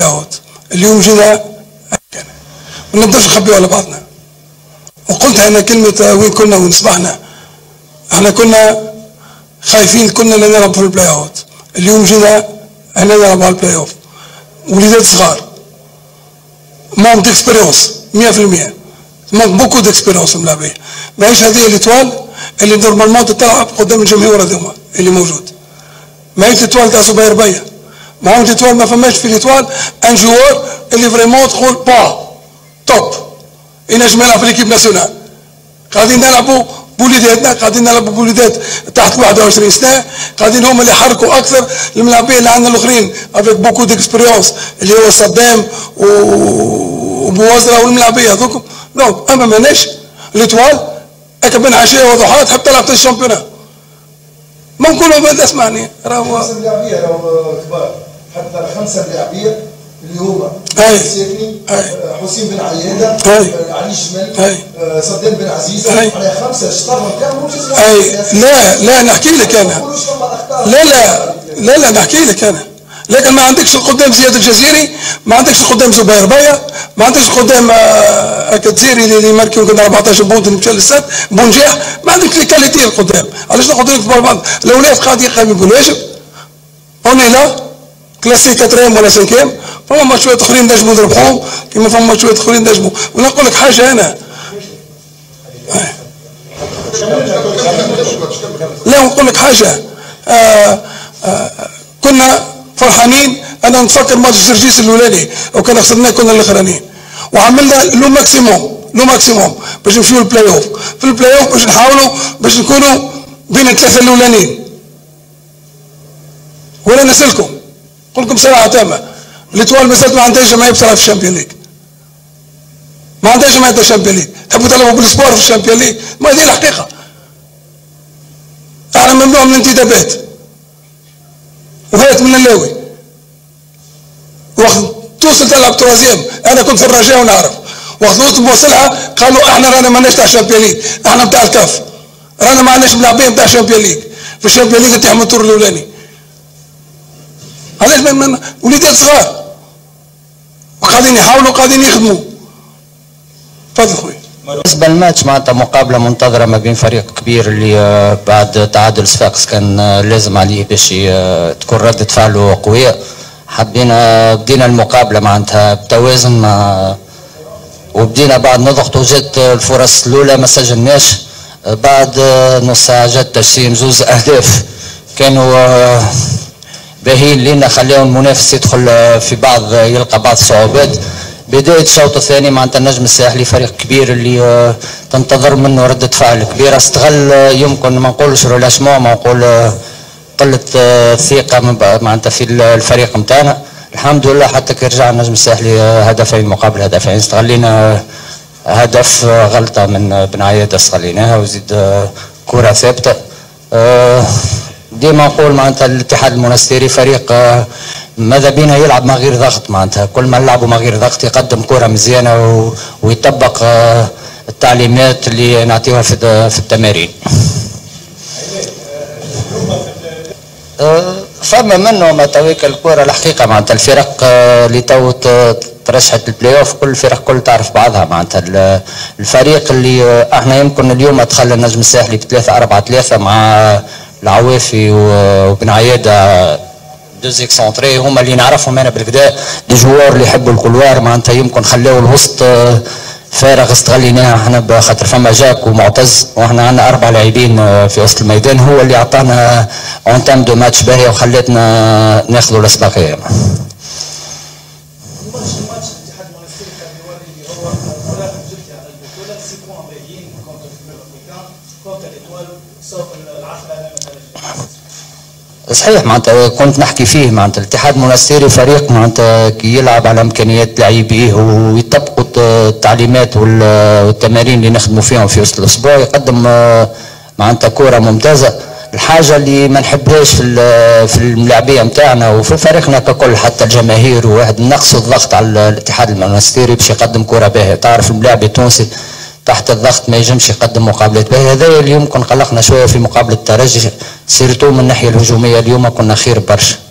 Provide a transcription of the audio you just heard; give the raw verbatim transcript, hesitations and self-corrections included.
اليوم جينا ما نقدرش نخبيو على بعضنا. وقلت انا كلمه وين كنا وين صبحنا. احنا كنا خايفين كنا لا نلعب في البلاي اوت. اليوم جينا احنا نلعب على البلاي اوف. وليدات صغار مام ديكسبيريونس مية في المية. مانك بوكو ديكسبيريونس ملاعبيه. ماهيش هذه ليتوال اللي نورمالمون تلعب قدام الجمهور هذوما اللي موجود. ماهيش ليتوال تاع زبير بيا. معاهم ليتوال ما فماش في ليتوال ان جوار اللي فريمون تقول با توب ينجم يلعب في ليكيب ناسيونال. قاعدين نلعبوا بوليداتنا، قاعدين نلعبوا بوليدات تحت واحد وعشرين سنه، قاعدين هم اللي يحركوا اكثر الملاعبيه اللي عندنا الاخرين افيك بوكو ديكسبيريونس اللي هو صدام وبوزره والملاعبيه هذوكم. دونك اما ماناش ليتوال هكا بين عشيه وضحى تحب تلعب في الشامبيونات. ما نقولوا بعد اسمعني راهو خمسه لاعبيه راهو كبار حتى خمسه لاعبيه اللي هما السيرني حسين بن عياده علي جمال صدام بن عزيز على خمسه اشتغلوا كانوا اي لا لا نحكي لك انا لا لا لا لا نحكي لك انا لكن ما عندكش القدام زياد الجزيري، ما عندكش القدام زبير بيا، ما عندكش القدام هكا الجزيري اللي ماركي يمكن أربعطاش بونت اللي مشى للسد بونجاح، ما عندكش لي كاليتي القدام. علاش نقعدوا نكتبوا على بعض؟ الاولاد قاعدين يقيموا بالواجب اوني لا كلاسي كاتريم ولا سانكيم، فما شويه اخرين نجموا نربحوهم كيما فما شويه اخرين نجموا. ونقول لك حاجه انا لا نقول لك حاجه آآ آآ كنا فرحانين. انا نتفكر ماتش جرجيس الاولاني وكان خسرناه كنا الاخرانيين وعملنا لو ماكسيموم لو ماكسيموم باش نمشيو للبلاي اوف. في البلاي اوف باش نحاولوا باش نكونوا بين الثلاثه الاولانيين. وانا نسالكم نقول لكم صراحه تامه ليتوال مازالت ما عندهاش جمعيه بصراحه في الشامبيون ليج. ما عندهاش جمعيه في الشامبيون ليج. تحبوا تلعبوا بالسبور في الشامبيون ليج؟ ما هذه الحقيقه. احنا ممنوع من الانتدابات وهات من اللاوي وقت توصل تلعب تروازيام. انا كنت في الرجاء ونعرف وقت توصلها قالوا احنا رانا ماناش تاع الشامبيون ليج، احنا نتاع الكاف، رانا ما عندناش ملاعبين نتاع الشامبيون ليج. في الشامبيون ليج نتاعهم الدور الاولاني. علاش من وليدات صغار وقاعدين يحاولوا قاعدين يخدموا. تفضل خويا. بالنسبه للماتش معناتها مقابله منتظره ما بين فريق كبير اللي بعد تعادل صفاقس كان لازم عليه باش تكون رده فعله قويه. حبينا بدينا المقابله معناتها بتوازن ما وبدينا بعد نضغط وجات الفرص الاولى ما سجلناش. بعد نص ساعه جات تجسيم زوز اهداف كانوا باهين لنا خلاو المنافس يدخل في بعض يلقى بعض الصعوبات. بدايه الشوط الثاني معناتها النجم الساحلي فريق كبير اللي تنتظر منه رده فعل كبيره، استغل يمكن ما نقولش رولاشمون ما نقول قله الثقه معناتها في الفريق نتاعنا. الحمد لله حتى كي رجع النجم الساحلي هدفين مقابل هدفين، استغلينا هدف غلطه من بن عياده استغليناها وزيد كره ثابته. ديما نقول معناتها الاتحاد المنستيري فريق ماذا بينا يلعب من غير ضغط، معناتها كل ما نلعبوا من غير ضغط يقدم كره مزيانه ويطبق التعليمات اللي نعطيوها في في التمارين. فما منهم تويك الكره الحقيقه معناتها الفرق اللي تو ترشحت البلاي اوف كل الفرق كل تعرف بعضها. معناتها الفريق اللي احنا يمكن اليوم دخل النجم الساحلي بثلاثه أربعة ثلاثة مع العوافي وبن عياده دوز اكسونتري هما اللي نعرفهم انا بالكدا دي جوار اللي يحبوا الكولوار معناتها يمكن خلاو الوسط فارغ استغليناها احنا بخاطر فما جاك ومعتز واحنا عندنا اربع لاعبين في وسط الميدان هو اللي عطانا اون تام دو ماتش باهيه وخلتنا ناخذوا الاسبقيه. صحيح معناتها كنت نحكي فيه معناتها الاتحاد المنستيري فريق معناتها كي يلعب على امكانيات لاعبيه ويطبقوا التعليمات والتمارين اللي نخدموا فيهم في وسط الاسبوع يقدم معناتها كره ممتازه. الحاجه اللي ما نحبهاش في في الملاعبيه نتاعنا وفي فريقنا ككل حتى الجماهير وواحد نقص الضغط على الاتحاد المنستيري باش يقدم كره باهيه. تعرف الملاعب التونسي تحت الضغط ما يجمش يقدم مقابلات باهيه. هذا اللي يمكن قلقنا شويه في مقابله الترجي سيرتو من الناحيه الهجوميه اليوم كنا خير برشا.